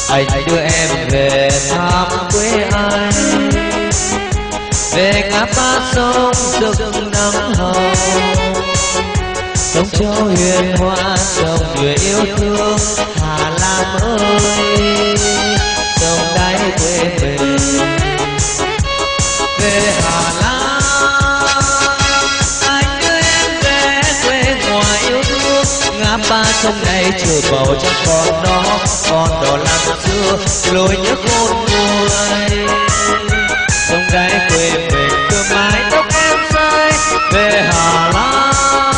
anh đưa em về thăm quê anh, về ngã ba sông rực nắng hồng, sông Châu huyền hoa sông người yêu thương Hà Lam ơi, sông đáy quê mình về Hà Lam. Anh đưa em về quê ngoài yêu thương, ngã ba sông này chờ bầu cho con đó làm xưa lối nhớ khôn nguôi. Sông đáy quê mình đưa mái tóc em say về Hà Lam.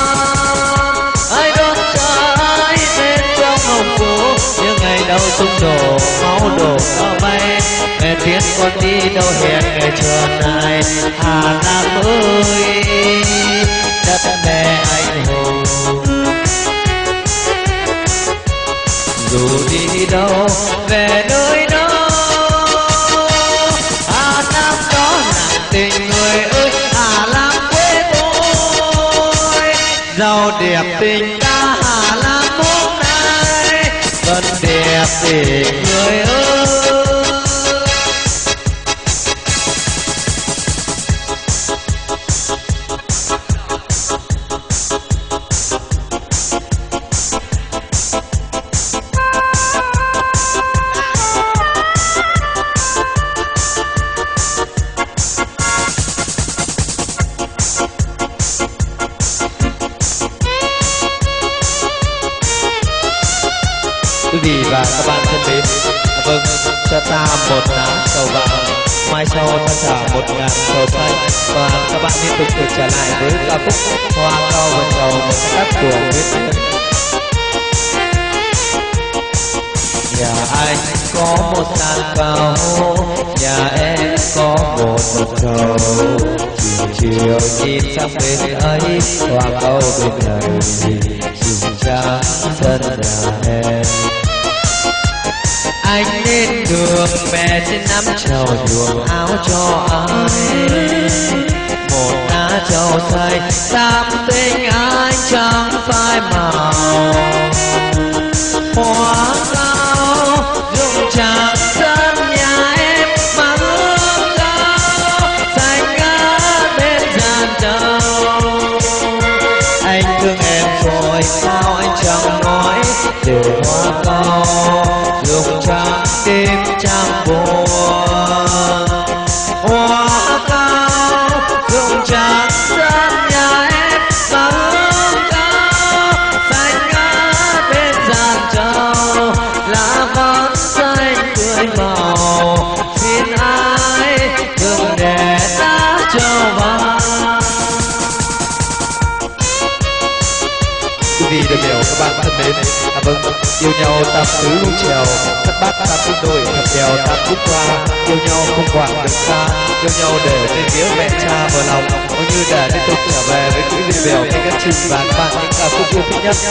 Ai đón trái tên trong hồng phố, những ngày đầu sông đổ máu đổ cao bay. Mẹ biết con đi đâu hẹn ngày chờ này Hà Lam ơi, đất mẹ anh hùng. Dù đi đâu về nơi đâu, Hà Lam đó nặng tình người ơi, Hà Lam quê tôi. Giàu đẹp tình ta Hà Lam hôm nay, vẫn đẹp tình người ơi. Quý vị và các bạn thân mến, vâng, cho ta một lá sầu vàng, mai sau ta trả 1000 sầu xanh. Và các bạn liên tục được trở lại với ca khúc Hoa Cao Vần Cầu, một tác của Nguyễn Tiến. Nhà anh có một sàn cao, nhà em có một vần cầu. Chiều chiều nhìn sang bên ấy, hoa cao bên này rừng trắng sân nhà em. Anh lên đường mẹ trên nắm trầu nhuộm áo cho anh, một lá trầu say tâm tình anh chẳng phai màu. Hoa cao rụng tràng sân nhà em mà hương cao xanh ngát bên giàn trầu. Anh thương em rồi sao anh chẳng nói, để hoa cao rụng tràng tim chẳng buồn. Hoa cao rụng tràng sân nhà em mà hương cao xanh ngát bên giàn trầu. Lá vàng xanh tươi màu, xin ai đừng để ta trầu vàng. Quý vị đại biểu các bạn thân mến, vâng, yêu nhau tam tứ lung trèo, thất bát tam tứ đôi, thập đèo tam tứ qua. Yêu nhau không quản được xa, yêu nhau để bên phía mẹ cha vừa lòng, cũng như để tiếp tục trở về với quý vị đại biểu các chương trình và các bạn những ca khúc yêu thích nhất.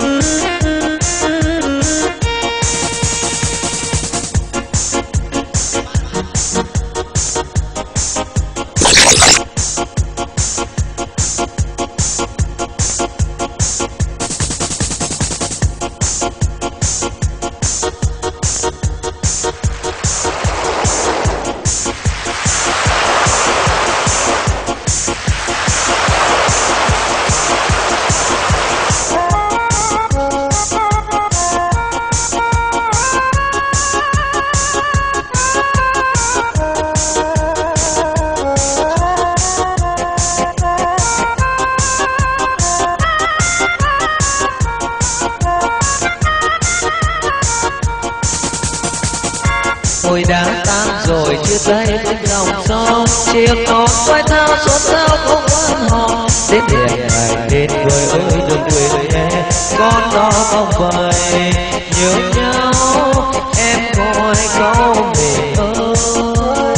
Ôi đã tan rồi chia tay bên dòng sông, chiếc nón quay thao xôn xao không quan hò. Đến hẹn ngày đến người ơi đừng quên nhé, con đó không vậy nhớ nhau em gọi câu mình ơi.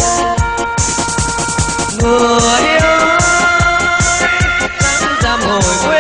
Người ơi nắng dằm hồi quê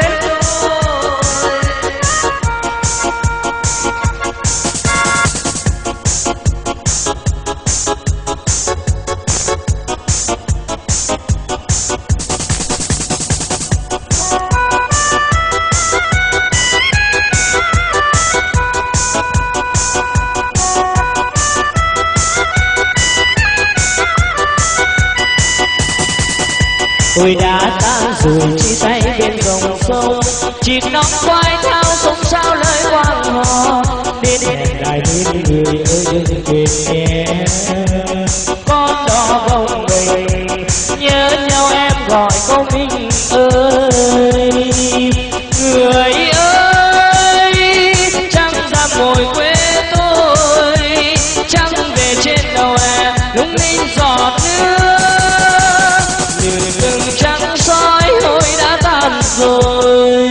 tôi đã tan rồi chia tay bên dòng sông, chìm nóng quay thao sông sao lời quang hò đến hẹn lại bên người ơi đừng quên nhé. Con đò bồng bềnh nhớ nhau em gọi câu mình ơi, người ơi chẳng dám ngồi quê tôi, chẳng về trên đầu em lung linh giọt nước, như từng trắng soi hồi đã tan rồi.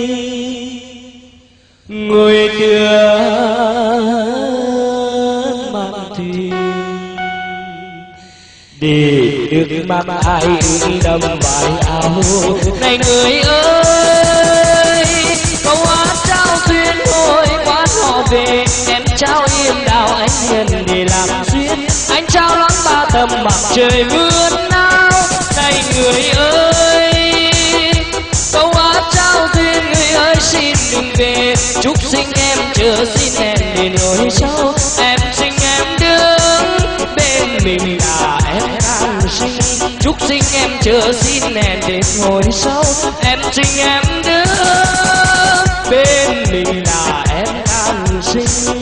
Ngồi đưa mạn thuyền để được mang ai đâm bài áo này người ơi. Câu hát trao duyên thôi quán họ về, em trao im đào anh hiền để làm duyên, anh trao lắng ba tầm mặt trời mưa nao này người ơi. Câu hát trao duyên người ơi xin đừng về, chúc sinh em chờ xin hẹn để nỗi sau, em xin em đứng bên mình là em đang sinh, chúc sinh em chờ xin hẹn để hồi sau, em xin em đứng bên mình là em đang sinh.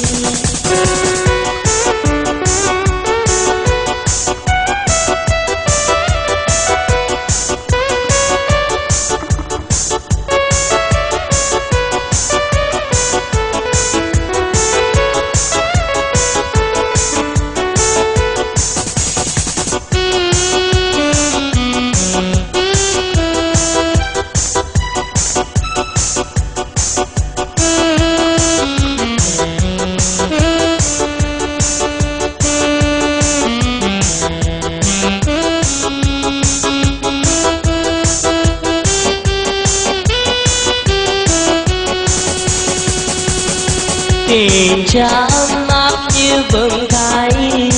Tình cha mát như bừng thái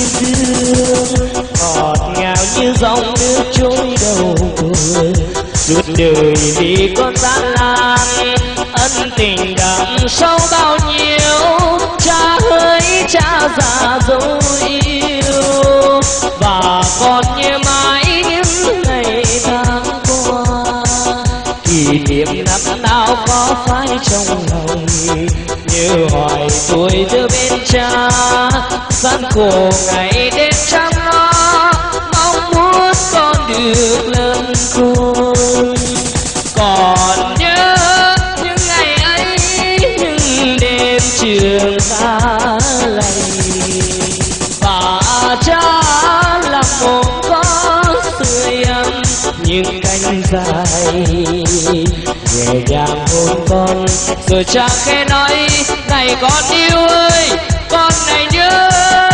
dương, ngọt ngào như dòng nước trôi đầu tôi, suốt đời vì con gian nan ân tình đậm sâu bao nhiêu, cha ơi cha già dấu yêu và còn nhớ mãi những ngày tháng qua. Kỷ niệm năm nào có phải trong lòng, như hỏi tuổi thơ bên cha, gian khổ ngày đêm chăm lo, mong muốn con được lớn khôn. Còn nhớ những ngày ấy, những đêm trường xa lạnh, và cha là một con sưởi ấm những cánh dài nhẹ nhàng hôn con, rồi cha khẽ nói này con yêu ơi, con này nhớ,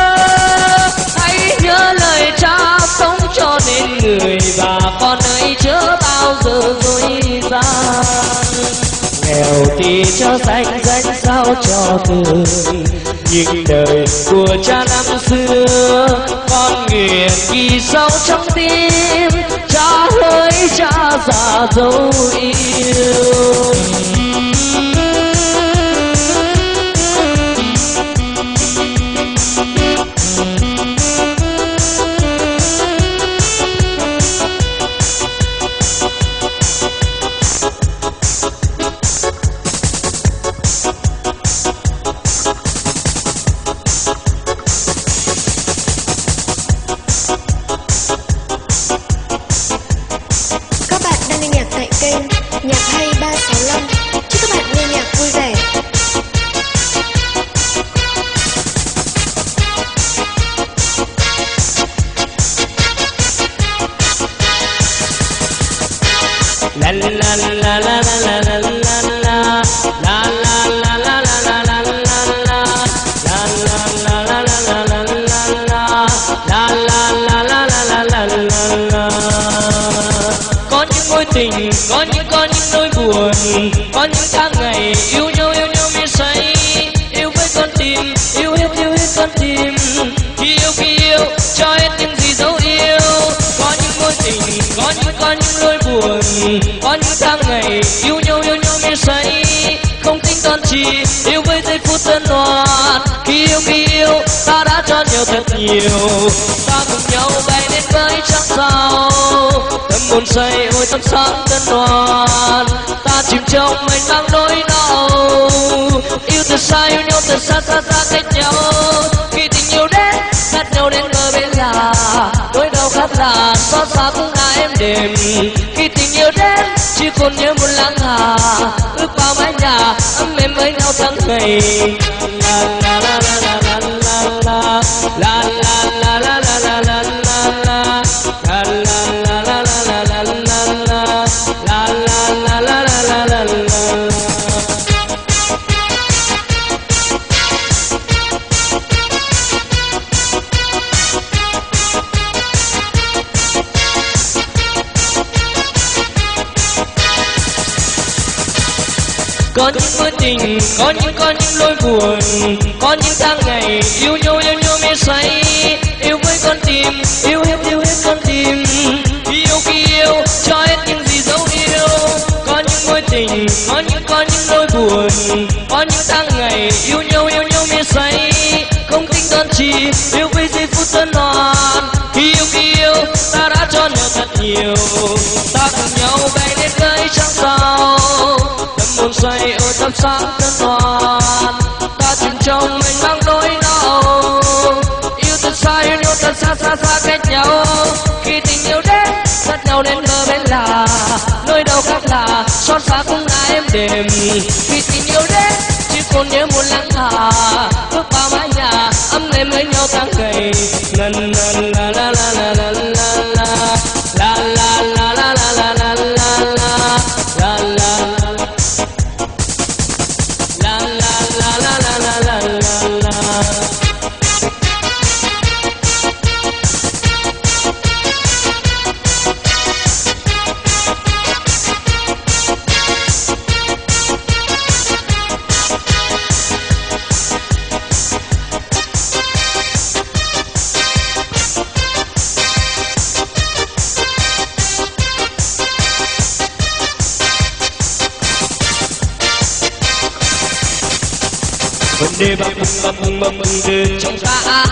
hãy nhớ lời cha sống cho nên người, và con ơi chớ bao giờ dối gian. Nghèo thì cho xanh danh sao cho tươi, những đời của cha năm xưa con nguyện ghi sâu trong tim, cha ơi cha già dấu yêu. Nhạc hay 365. Chúc các bạn nghe nhạc vui vẻ. La la la la la la la la la la la la la la tình, có những nỗi buồn, có những tháng ngày yêu nhau mê say, yêu với con tim, yêu hết con tim, khi yêu cho hết những gì dấu yêu. Có những mối tình, có những nỗi buồn, có những tháng ngày yêu nhau mê say, không tính toán chi, yêu với giây phút thân loạn. Khi yêu ta đã cho nhau thật nhiều, ta cùng nhau bay lên với trăng sao, buồn say ôi thắp sáng tân đoàn, ta chìm trong mênh mang nỗi đau. Yêu từ xa yêu nhau từ xa xa xa cách nhau, khi tình yêu đến dắt nhau đến bờ bên là nỗi đau khác là xót xa cũng là êm đềm. Khi tình yêu đến chỉ còn nhớ một láng hà, ước bao mái nhà ấm êm với nhau tháng ngày. La la la la la la la la la la la la la la có những mối tình, có những nỗi buồn, có những tháng ngày yêu nhau mê say, yêu với con tim, yêu hết con tim, yêu khi yêu cho hết những gì dấu yêu. Có những mối tình, có những nỗi buồn, có những tháng ngày yêu nhau mê say, không tính toán chi, yêu với giây phút tân hoan. Khi yêu ta đã cho nhau thật nhiều, ta cùng nhau bay lên với trăng sao. Buồn say ôi thắp sáng tân hoan, ta chìm trong mênh mang nỗi đau. Yêu thật xa yêu nhau thật xa xa xa cách nhau, khi tình yêu đến dắt nhau đến bờ bên là nỗi đau khác là xót xa cũng là êm đềm. Khi tình yêu đến chỉ còn nhớ một láng hà, bước bao mái nhà ấm êm với nhau tháng ngày. La la la la la la la la la la la la la la la. Vấn đề bập từ trong ta,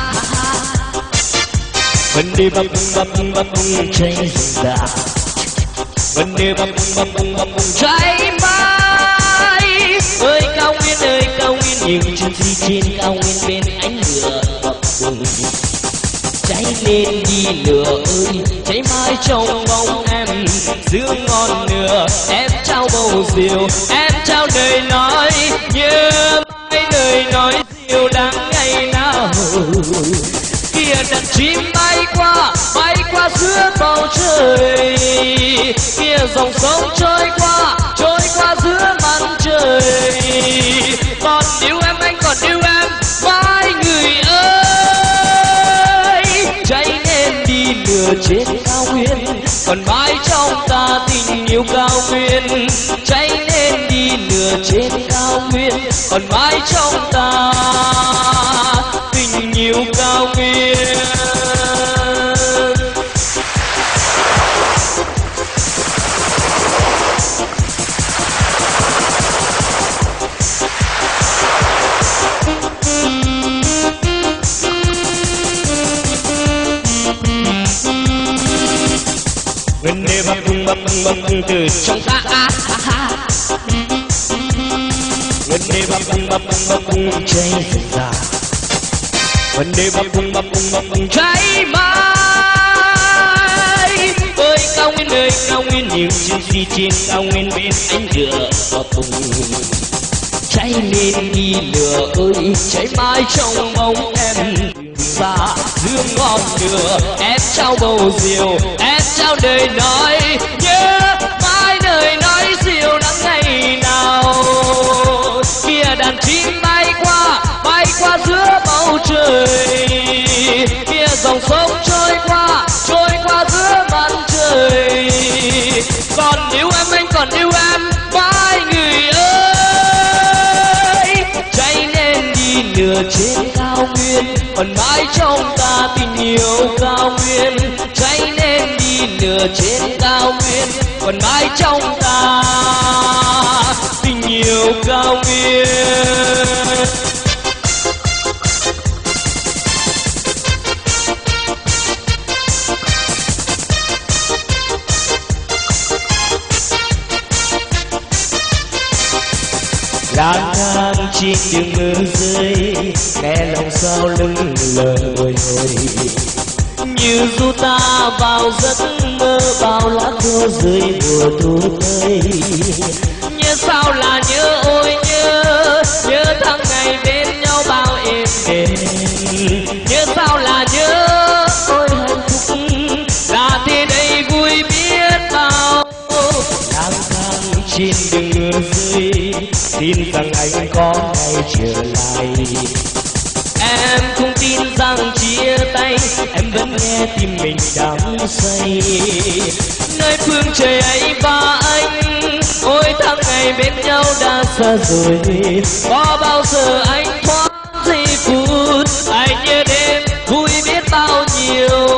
vấn đề bập cháy ra, vấn đề bập cháy mãi. Ơi cao nguyên nhìn chân đi trên cao nguyên bên ánh lửa bập bùng. Cháy lên đi lửa ơi, cháy mãi trong bóng em, giữ ngon nửa em trao bầu diều, em trao đời nói nhớ lời nói dịu đắng ngày nào. Kia đàn chim bay qua giữa bầu trời, kia dòng sông trôi qua giữa màn trời. Còn yêu em anh còn yêu em mãi người ơi. Cháy lên đi lửa trên cao nguyên, còn mãi trong ta tình yêu cao nguyên. Cháy lên đi lửa trên cao nguyên, còn mãi trong ta tình yêu cao nguyên. Vấn đề bập từ trong ta, vấn đề bập cháy ra, vấn đề bập cháy mãi. Ơi cao nguyên nhìn chim si trên cao nguyên bên ánh lửa bập bùng. Cháy lên đi lửa ơi, cháy mãi trong bóng em xa dương ngon lửa. Em trao bầu diều, em trao đời nói nhớ mãi đời nói diều lắm ngày nào. Kia đàn chim bay qua giữa bầu trời, kia dòng sông trôi qua giữa màn trời. Còn yêu em anh còn yêu em mãi người ơi. Cháy lên đi lửa trên cao nguyên, còn mãi trong ta tình yêu cao nguyên. Cháy lên đi lửa trên cao nguyên, còn mãi trong ta tình yêu cao nguyên. rơi, nghe lòng sao lưng lời bồi hồi. Như du ta vào giấc mơ, bao lá khô rơi mùa thu tới. Nhớ sao là nhớ, ôi nhớ, nhớ tháng ngày bên nhau bao êm đềm. Nhớ sao là nhớ, ôi hạnh phúc là thế đây vui biết bao. Lang thang trên đường mưa rơi, tin rằng anh có ngày trở lại. Em không tin rằng chia tay, em vẫn nghe tim mình đắm say. Nơi phương trời ấy và anh, ôi tháng ngày bên nhau đã xa rồi. Có bao giờ anh thoáng giây phút, anh nhớ đêm vui biết bao nhiêu.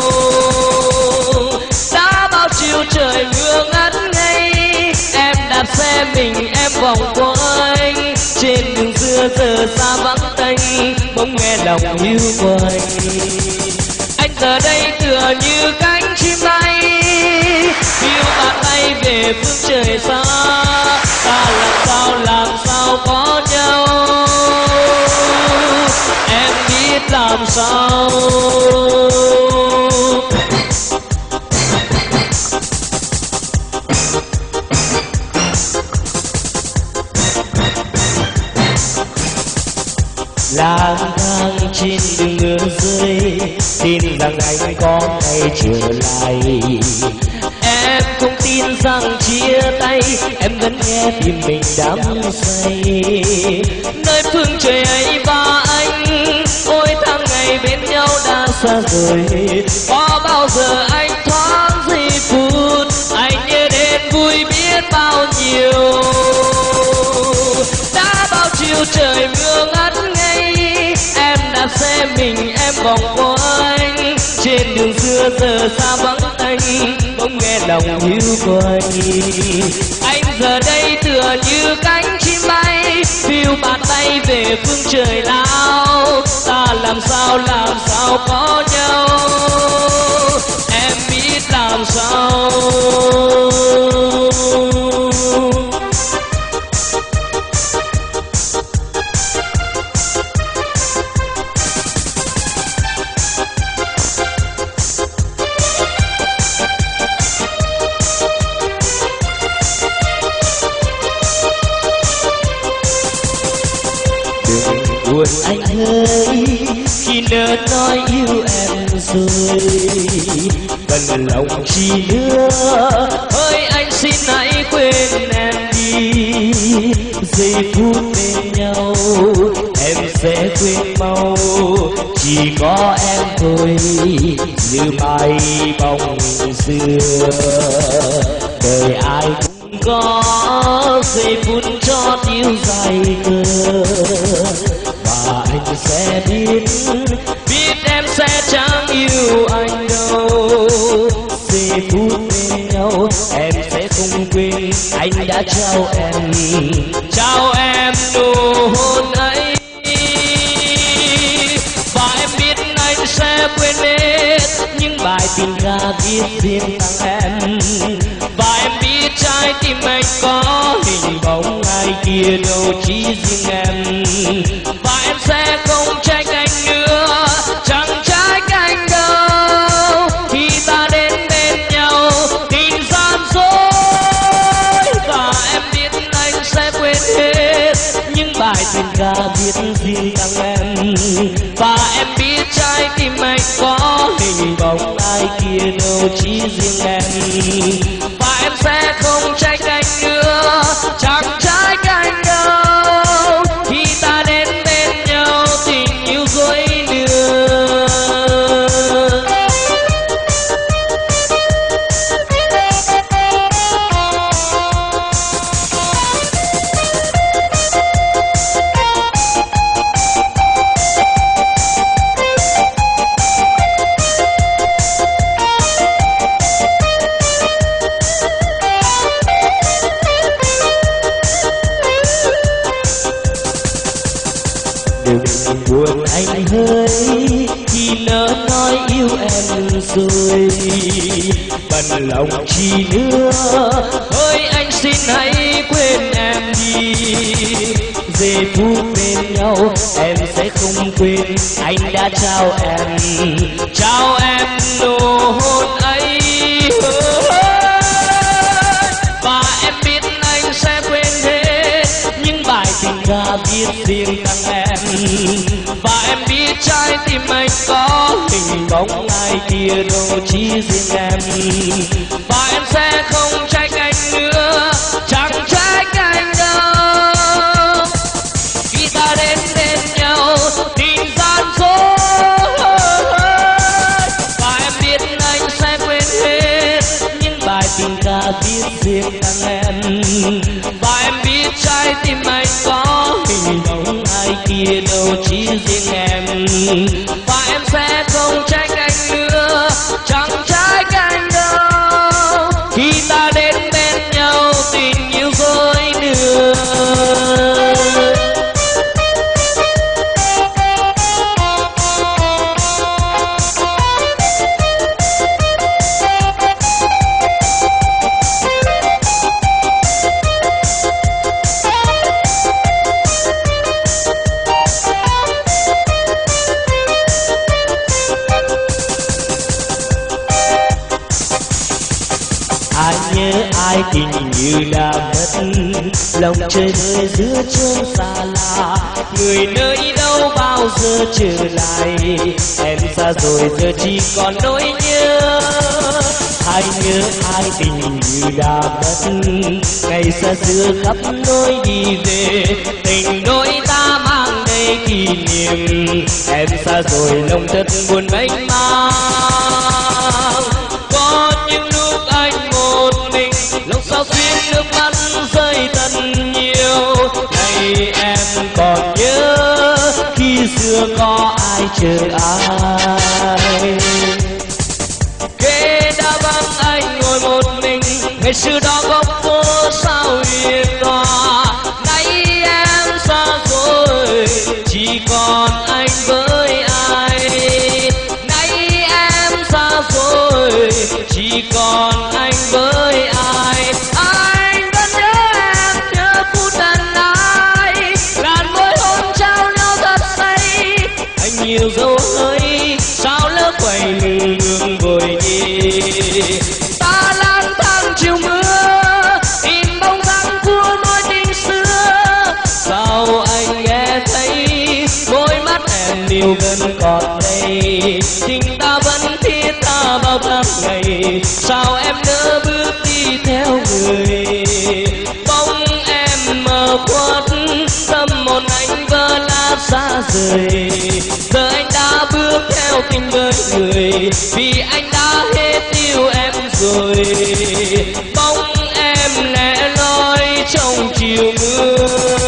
Đã bao chiều trời mưa ngất ngây, em đạp xe mình em vòng quanh. Trên đường xưa giờ xa vắng tênh, bỗng nghe lòng hiu quạnh. Anh giờ đây tựa như cánh chim bay, phiêu bạt bay về phương trời xa. Ta làm sao có nhau, em biết làm sao. Lang thang trên đường mưa rơi, tin rằng anh có ngày trở lại. Em không tin rằng chia tay, em vẫn nghe tim mình đắm say. Nơi phương trời ấy và anh, ôi tháng ngày bên nhau đã xa rồi. Có bao giờ anh thoáng giây phút, anh nhớ đến vui biết bao nhiêu. Đã bao chiều trời mưa ngất ngây, em đạp xe mình em vòng quanh. Trên đường xưa giờ xa vắng tênh, bỗng nghe lòng hiu quạnh. Anh giờ đây tựa như cánh chim bay, phiêu bạt bay về phương trời lao. Ta làm sao có nhau, em biết làm sao. Buồn anh ơi, khi nỡ nói yêu em rồi, cần lòng chi nữa. Ơi anh xin hãy quên em đi, giây phút bên nhau em sẽ quên mau. Chỉ có em thôi như mây bóng xưa. Đời ai cũng có giây phút cho tiêu dài cơ, và anh sẽ biết em sẽ chẳng yêu anh đâu. Giây phút bên nhau em sẽ không quên anh đã trao em nụ hôn ấy. Và em biết anh sẽ quên hết những bài tình ca viết riêng tặng em. Và em biết trái tim anh có hình bóng ai kia đâu chỉ riêng em. Và em sẽ không trách anh nữa, chẳng trách anh đâu. Khi ta đến bên nhau tình gian dối. Và em biết anh sẽ quên hết những bài tình ca viết riêng tặng em. Và em biết trái tim anh có hình bóng ai kia đâu chỉ riêng em. Và em sẽ không trách anh nữa, chẳng trách anh đâu. Khi ta đến bên nhau tình yêu dối lừa. đừng buồn anh hỡi khi nỡ nói yêu em rồi, bận lòng chi nữa. Hỡi anh xin hãy quên em đi, giây phút bên nhau em sẽ không quên anh đã trao em nụ hôn ấy. Và em biết anh sẽ quên hết những bài tình ca viết riêng tặng em, và em biết trái tim anh có hình bóng ai kia đâu chỉ riêng em. Và em sẽ không trách anh nữa, chẳng trách anh đâu, khi ta đến bên nhau tình gian dối. Và em biết anh sẽ quên hết những bài tình ca viết riêng tặng em, và em biết trái tim anh có hình bóng ai kia đâu chỉ riêng em. Và em sẽ không trách anh nữa, chẳng trách anh đâu, khi ta đến bên nhau tình yêu dối đưa. Ai nhớ ai tình như đã mất, lòng trời vơi giữa chốn xa lạ. Người nơi đâu bao giờ trở lại, em xa rồi giờ chỉ còn nỗi nhớ. Ai nhớ ai tình như đã mất, ngày xa xưa khắp nơi đi về, tình đôi ta mang đầy kỷ niệm. Em xa rồi lòng thật buồn mênh mang, có những lúc anh một mình lòng sao xuyên nước mắt rơi thật nhiều. Này em còn nhớ khi xưa có ai chờ ai, kể đã vắng anh ngồi một mình, ngày xưa đó góc phố sao hiền hòa. Nay em xa rồi chỉ còn anh với ai, nay em xa rồi chỉ còn anh với ai. Anh vẫn nhớ em, nhớ phút đàn ái, làn môi hôn trao nhau thật say. Anh nhiều dấu hơi sao lỡ quay lưng đường vội nhì. Ta lang thang chiều mưa tìm bóng dáng của mối tình xưa, sao anh nghe thấy đôi mắt em yêu gần còn đây. Tình ta vẫn thiết tha bao tháng ngày, sao em nỡ bước đi theo người. Bóng em mờ khuất, tâm hồn anh vỡ nát xa rời. Giờ anh đã bước theo tình với người, vì anh đã hết yêu em rồi. Bóng em lẻ loi trong chiều mưa.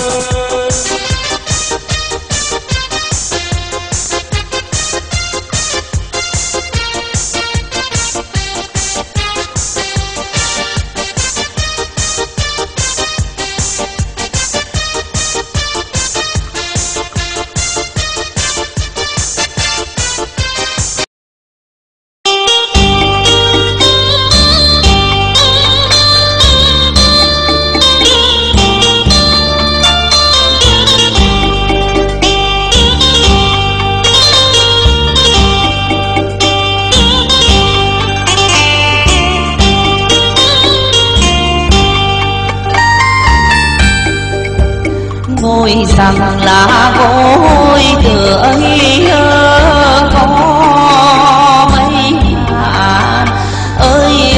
Ngôi rằng là ngôi tựa có mấy ngàn ơi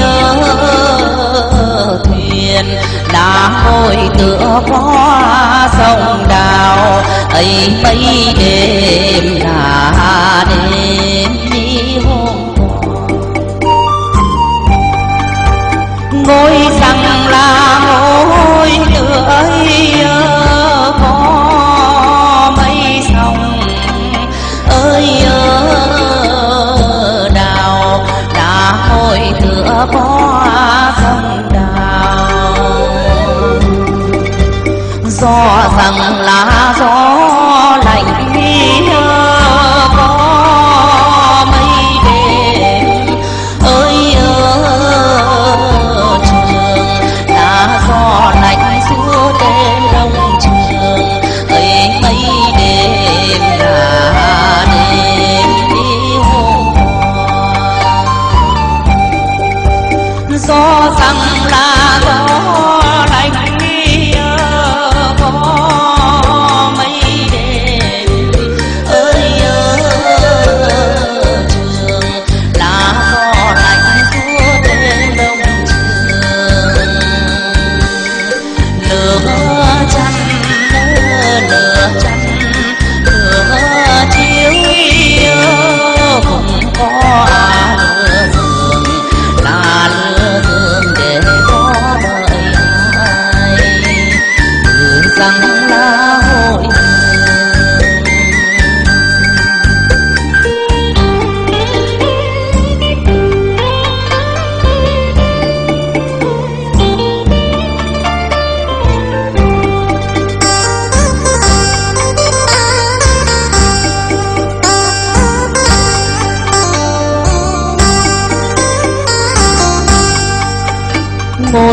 thuyền đã ngôi tựa qua sông đào ấy mấy đêm là đêm đi hôm ngôi rằng là ngôi tựa có mấy sông ơi đào đã ngôi tựa qua sông đào gió rằng là gió lạnh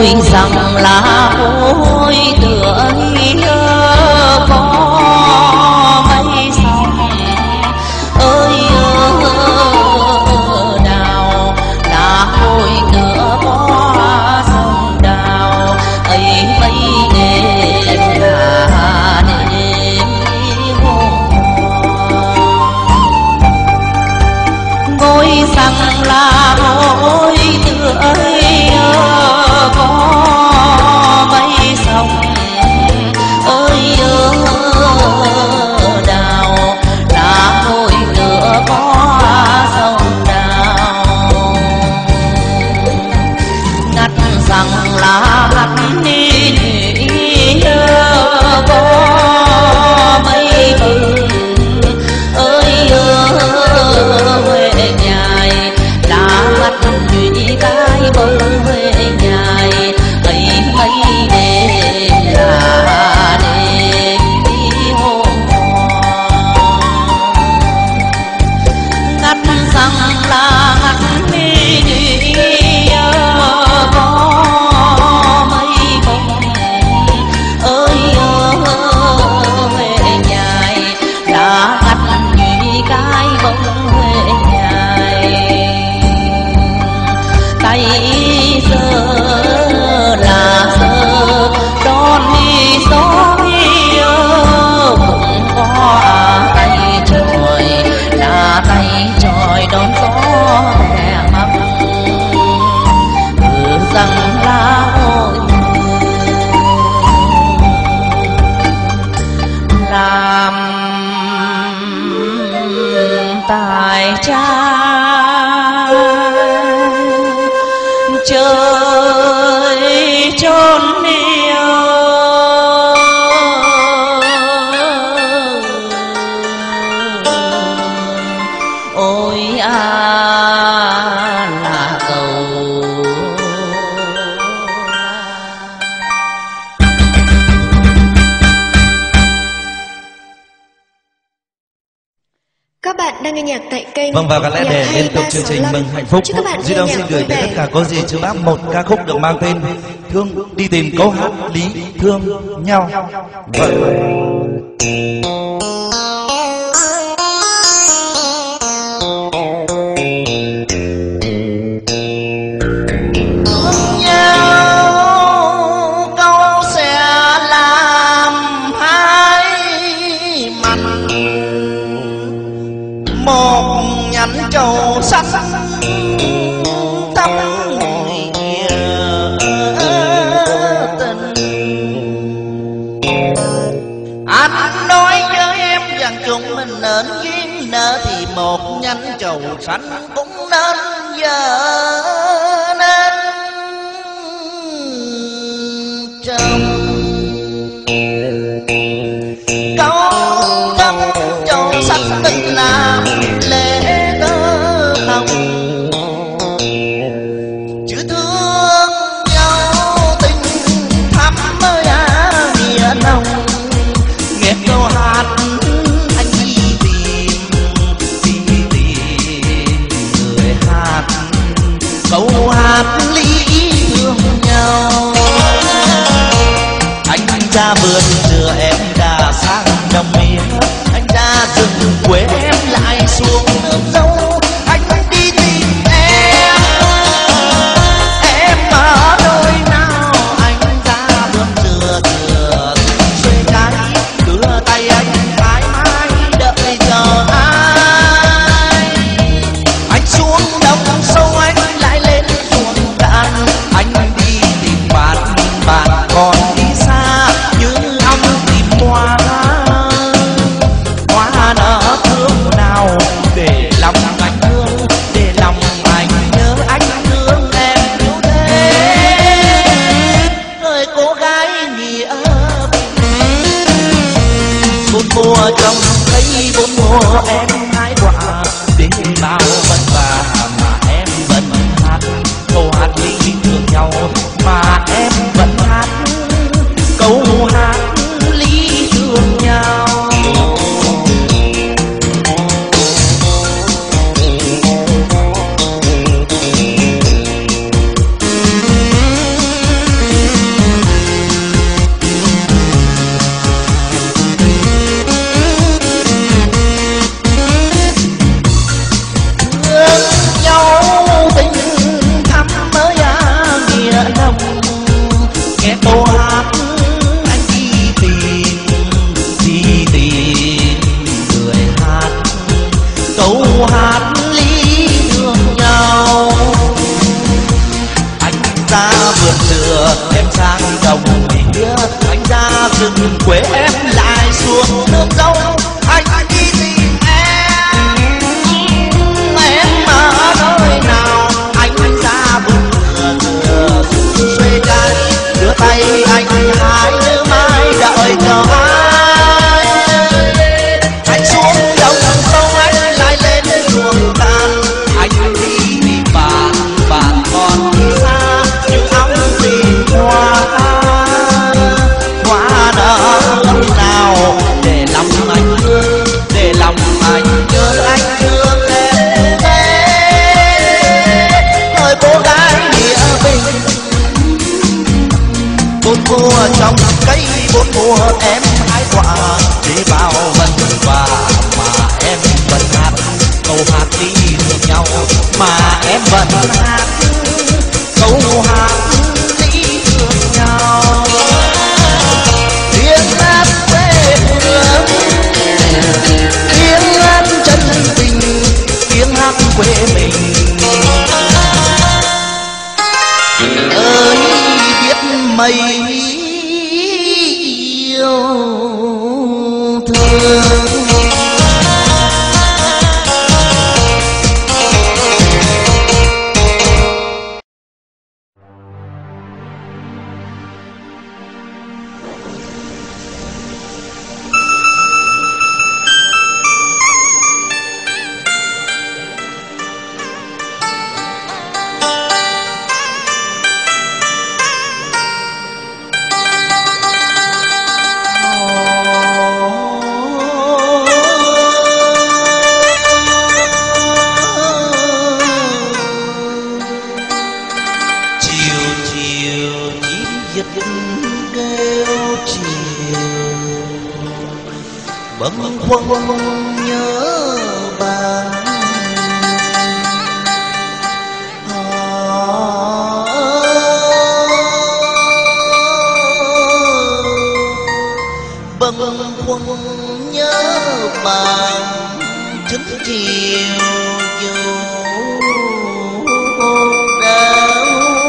ngồi rằng lá hối tựa có mây sông ơi đào lá hối tựa có sông đào ấy mấy đêm là đêm ngồi rằng lá hối tựa có mây sông ơi đào lá hối tựa có sông đào ngắt rằng lá ngắt đi có mây bừng ơi huệ nhài lá ngắt nhụy cái bông huệ nhài ấy mấy đêm là đêm đi hôm ngắt rằng là ngắt đi có mấy bông ơi huệ nhài lá ngắt nhụy cái bông huệ nhài tay giờ là giờ đón đi gió cũng có tay tròi là tay tròi đón gió hè mắm rằng lá hối làm tài trai trời trốn yêu ôi là cầu Các bạn đang nghe nhạc tại kênh. Vâng, và có lẽ để liên tục chương trình Mừng Hạnh Phúc, Duy Đông xin gửi tới tất cả cô dì chú bác một ca khúc được mang tên Thương đi tìm câu hát lý thương nhau. Một nhánh trầu xanh thắm nghĩa tình. Anh nói với em rằng chúng mình nên duyên nợ thì một nhánh trầu xanh cũng nên giờ nên trồng. Câu nhánh trầu xanh tình làm lễ tơ hồng, chữ thương nhau tình thắm ơi nghĩa nồng. Nghe câu hát anh đi tìm người hát câu hát lý thương nhau. Anh ra vườn dừa em đã sang đồng miền, anh ra rừng quê em lại xuống nước dâu. Anh đi tìm em ở nơi nào. Anh ra vườn dừa xuôi trái, đưa tay anh mãi mãi đợi chờ ai. Anh xuống đồng sâu anh lại lên ruộng cạn, anh đi tìm bạn còn đi xa như ong tìm hoa. Hoa nở thương nào để lòng anh thương, để lòng anh nhớ anh thương em yêu thế. Người cô gái nghĩa bốn mùa trong cây bốn mùa em hái quả, để bao vất vả mà em vẫn hát câu hát lý thương nhau, mà em vẫn hát câu hát lý thương nhau. câu hát ly thương nhau. Anh ra vườn dừa em sang đồng mía, anh ra rừng quê em lại xuống nước dâu. Anh đi tìm em ở nơi nào? Anh ra vườn dừa xuê trái, đưa tay anh hái như mai đợi chờ ai. Anh xuống đồng sông anh lại lên ruộng cạn, anh đi tìm bạn còn xa nhưng óng tìm hoa nở lúc nào để lòng anh thương, để lòng anh nhớ anh thương em thế. Thời cô gái nghĩa bình, bốn mùa trong cây bốn mùa em hái quả, để bao vần và mà em vẫn hát câu hát đi thương nhau, mà em vẫn hát câu hát đi thương nhau. Tiếng hát quê hương, tiếng hát chân tình, tiếng hát quê mình ơi biết mấy yêu thương. Bâng khuâng nhớ bạn, bâng khuâng nhớ bạn thức chiều dù đau.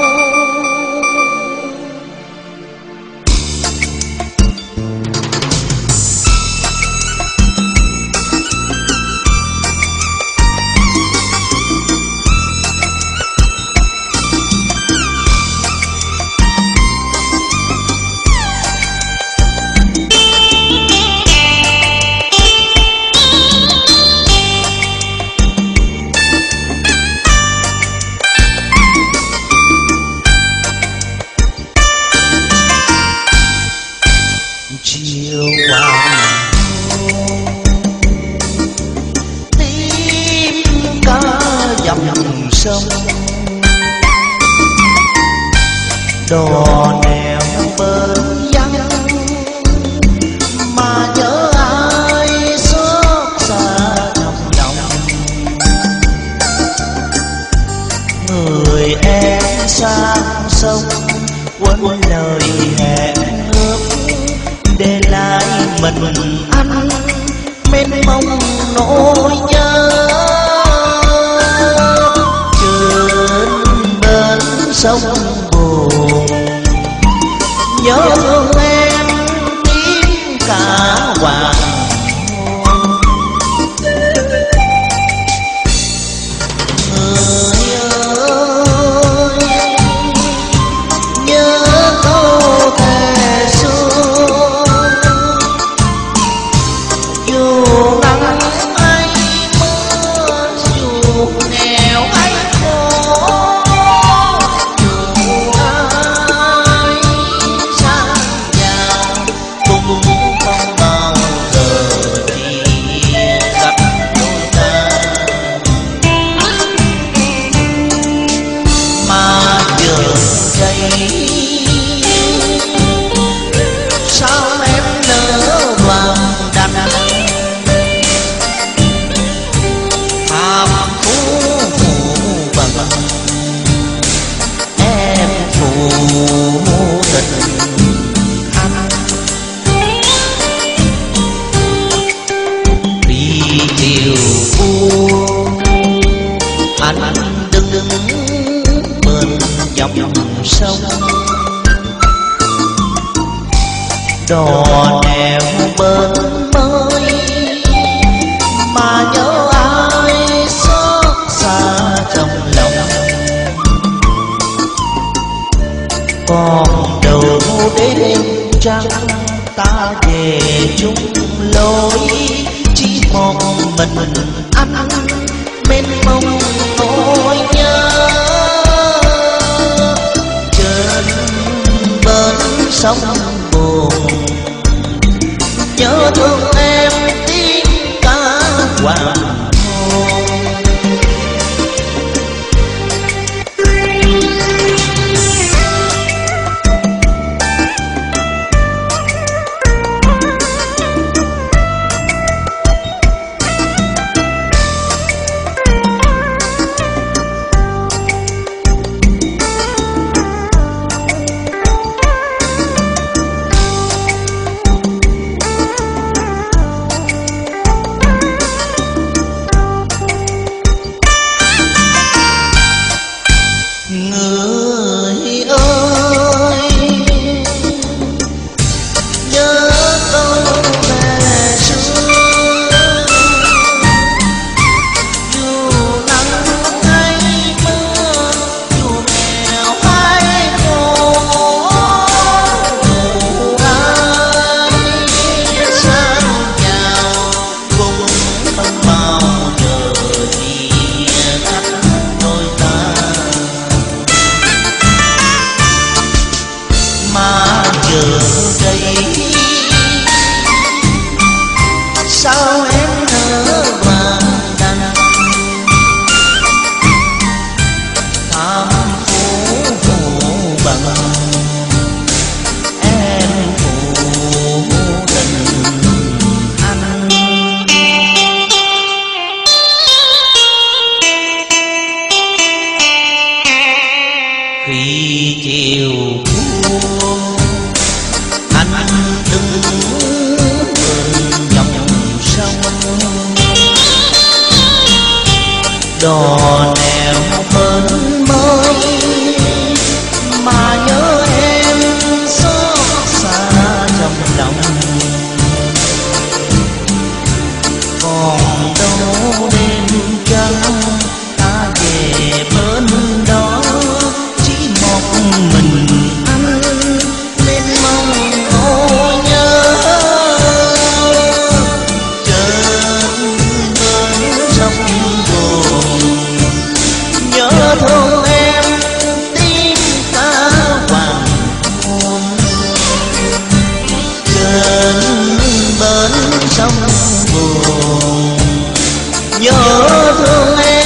Chiều hoàng tím ca dòng sông, đò neo bên vắng mà nhớ ai xót xa trong lòng. Người em sang sông quên lời hẹn ước, để lại mình anh mênh mông nỗi nhớ. Trên bên sông buồn nhớ thương em tiếng cả hoàng anh đứng bên dòng sông, đò neo bên mới mà nhớ ai xót xa trong lòng. Còn đầu đêm trăng ta về chung lối, chỉ một mình anh bên mong nỗi nhớ. Trên bên sông buồn nhớ thương em tiếng ca hoàng hôn. Khi chiều buông anh đứng bên dòng sông, đò neo bên mới mà nhớ em xót xa trong lòng. Còn đâu đêm trăng ta về bên đó, mình anh nên mong nỗi nhớ. Trên bên sông buồn nhớ thương em tiếng ca hoàng hôn. Trên bên sông buồn nhớ thương em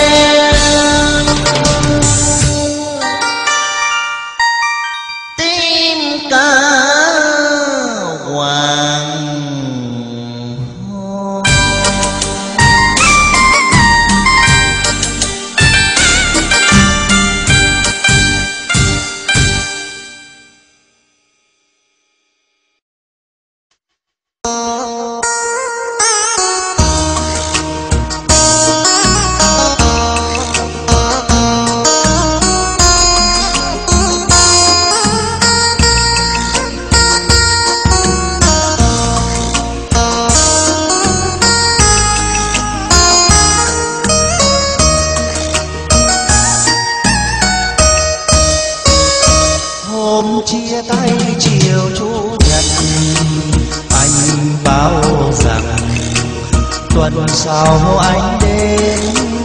chia tay chiều chủ nhật. Anh bảo rằng tuần sau anh đến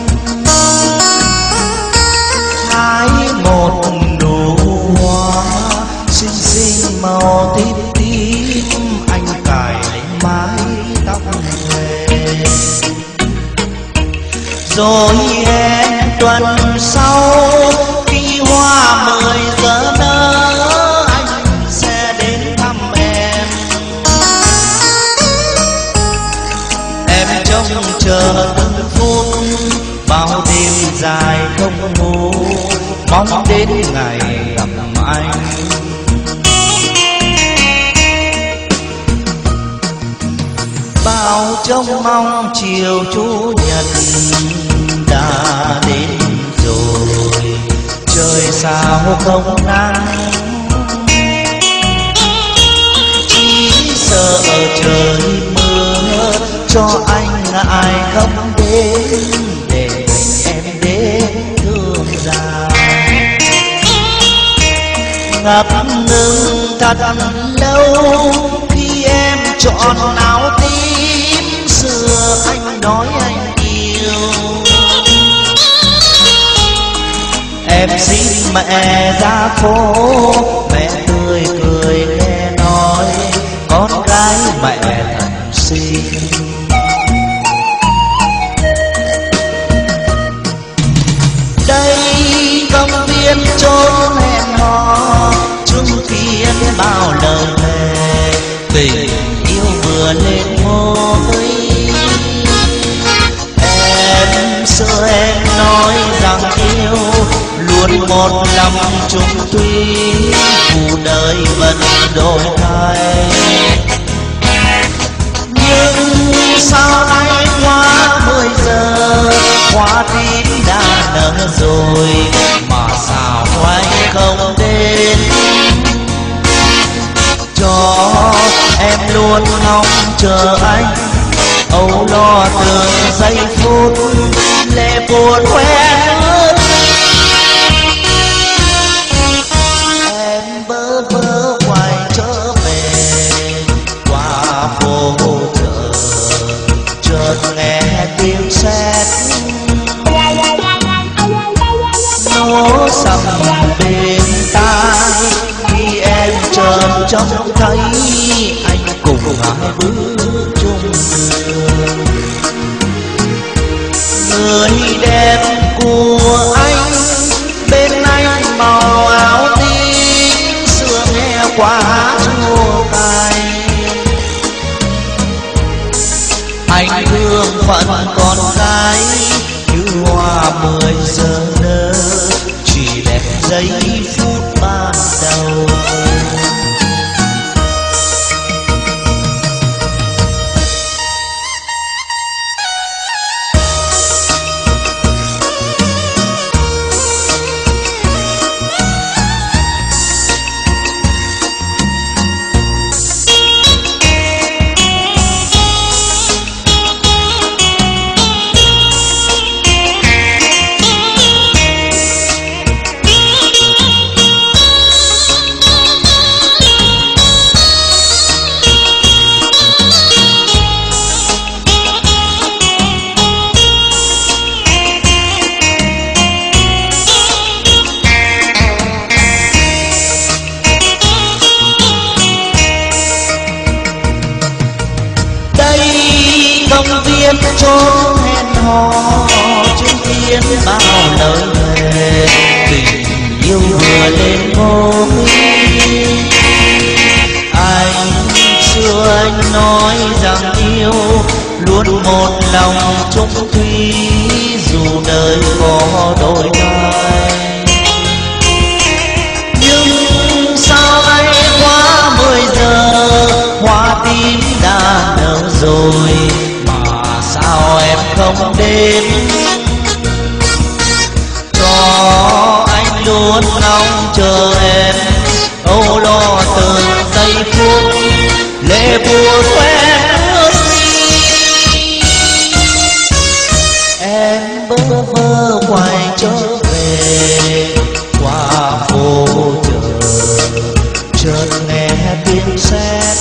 hái một nụ hoa xinh xinh màu tím tím. Anh cài lên mái tóc về rồi hẹn tuần sau khi hoa 10 giờ nở chờ từng phút. Bao đêm dài không ngủ mong đến ngày gặp anh. Bao trông mong chiều chủ nhật đã đến sao không nắng, chỉ sợ trời mưa cho anh ngại không đến, để mình em đến thương dài. Ngập ngừng thật lâu khi em chọn áo tím, xưa anh nói anh yêu. Em xin mẹ ra phố, mẹ tươi cười nghe nói con gái mẹ thật xinh. Đây công viên chốn hẹn hò, chứng kiến bao lời thề, tình yêu vừa lên môi. Em xưa em nói rằng yêu luôn một lòng chung thủy, cuộc đời vẫn đổi thay. Nhưng sao nay quá 10 giờ, hoa tím đã nở rồi mà sao anh không đến, cho em luôn ngóng chờ anh, âu lo từng giây phút lệ buồn quen ướt. Em bơ vơ quay trở về qua phố chợ, chợt nghe tiếng sét nổ sầm bên tai, khi em chợt trông thấy anh cùng hai bước chung đường. Người đẹp của anh bên anh màu áo tím, xưa nghe quá chua cay. Anh thương phận con gái như hoa 10 giờ nở, chỉ đẹp giây phút ban đầu. Công viên chốn hẹn hò, chứng kiến bao lời thề, tình yêu vừa lên ngôi. Anh xưa anh nói rằng yêu luôn một lòng chung thủy, dù đời có đổi thay. Nhưng sao nay quá 10 giờ, hoa tím đã nở rồi mà sao em không đến, cho anh luôn ngóng chờ em, âu lo từng giây phút lệ buồn quen ước. Em bơ vơ quay trở về qua phố chợ, chợt nghe tiếng sét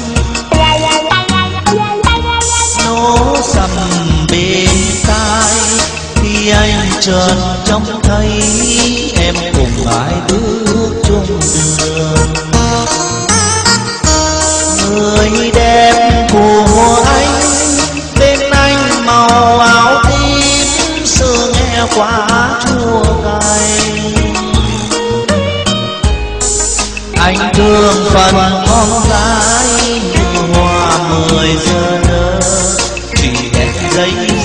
nổ sầm bên tai, khi anh chợt trông thấy em cùng ai bước chung đường. Người đẹp của anh bên anh màu áo tím, xưa nghe quá chua cay. Anh thương phần con gái như hoa 10 giờ nở, chỉ đẹp giây